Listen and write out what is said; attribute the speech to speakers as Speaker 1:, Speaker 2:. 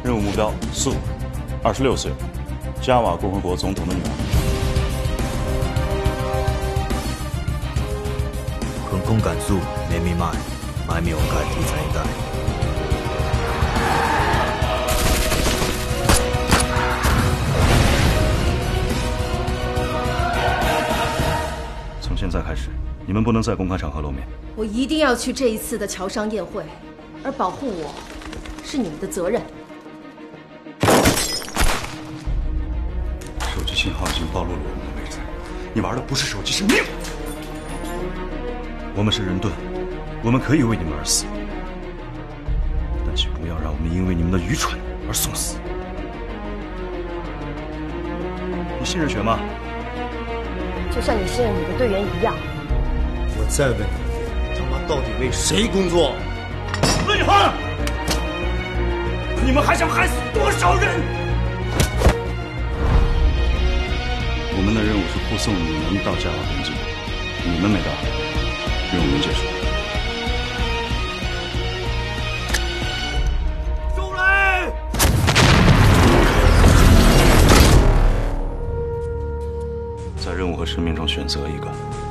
Speaker 1: 任务目标：素，26岁，加瓦共和国总统的女儿。
Speaker 2: 横空赶速，没密码，买没有盖地才一盖。
Speaker 1: 从现在开始，你们不能在公开场合露面。
Speaker 3: 我一定要去这一次的侨商宴会，而保护我是你们的责任。
Speaker 1: 手机信号已经暴露了我们的位置，你玩的不是手机，是命。我们是人盾，我们可以为你们而死，但请不要让我们因为你们的愚蠢而送死。你信任雪吗？
Speaker 3: 就像你信任你的队员一样。
Speaker 2: 我再问你，他妈到底为谁工作？
Speaker 1: 魏航，你们还想害死多少人？我们的任务是护送你们到加瓦边境，你们没到，任务结束。
Speaker 2: 收来！
Speaker 1: 在任务和生命中选择一个。